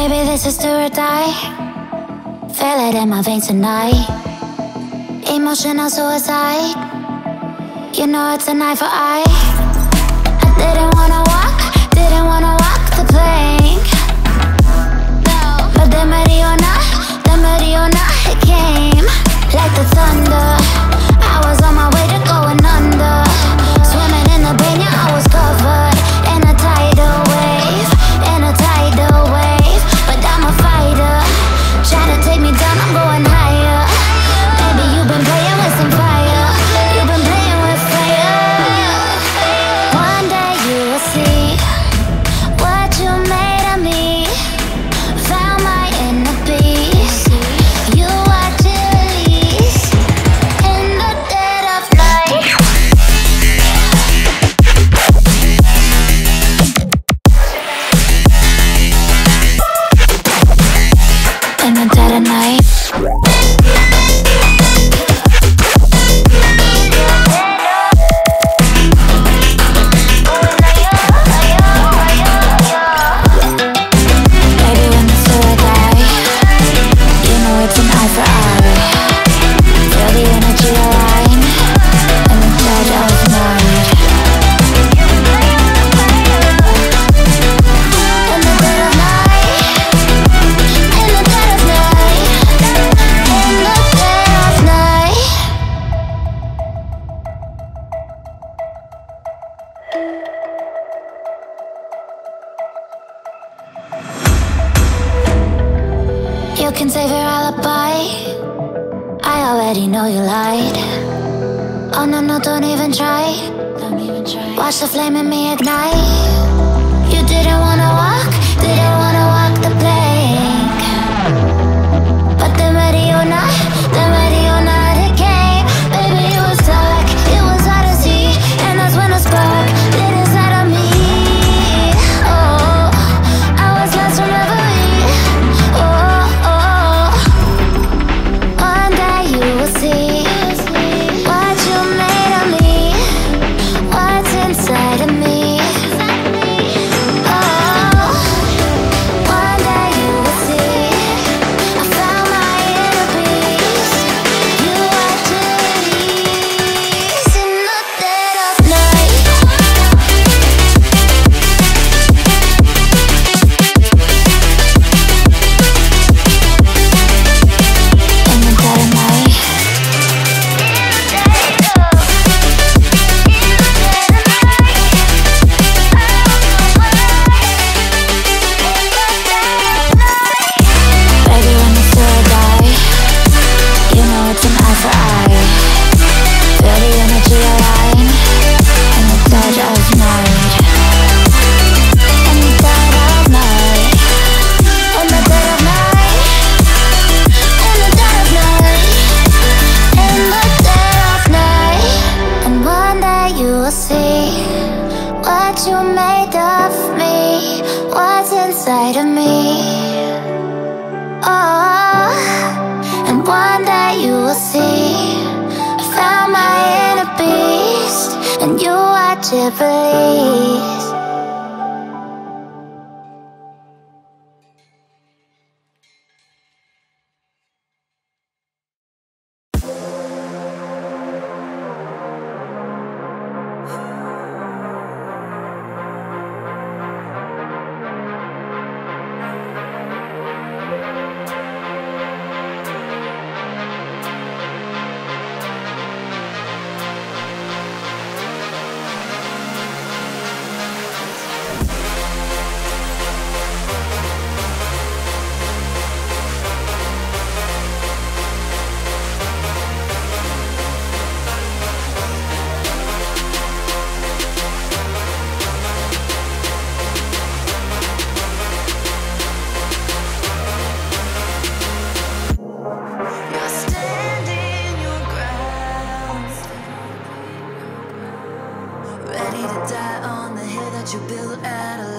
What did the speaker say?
Baby, this is do or die. Feel it in my veins tonight. Emotional suicide. You know it's an eye for eye. I didn't wanna walk the plank. But the Mariona, it came like the thunder. I was on my way to going under. Swimming in the banya, I was covered in a tidal wave, But I'm a fighter, try to take me down, I'm going higher. Baby, you've been playing with some fire. You've been playing with fire. One day you will see what you made of me. Found my inner peace. You watch it release in the dead of night. In the dead of night. Baby, when the story die, you know it's an eye for eye. Feel the energy align in the dead of night. In the dead of night. In the dead of night. In the dead of night. You can save your alibi. I already know you lied. Oh no, no, don't even try. Watch the flame in me ignite. You didn't wanna walk the plank. But the Mariona, it came. Baby, it was dark, it was hard to see. And that's when the spark lit inside of me. Oh, I was lost from reverie. Oh, one day you will see what you made of me, what's inside of me. Oh, one day you will see I found my inner peace. You watch it release in the dead of night. In the dead of night. Baby, when the story die, you know it's an eye for eye. Feel the energy align in the dead of night. In the dead of night. In the dead of night. In the dead of night. In the dead of night. And one day you will see what you made of me, what's inside of me. Oh, and one day you will see I found my inner beast, and you watch it release. You're standing your ground, ready to die on the hill that you built out of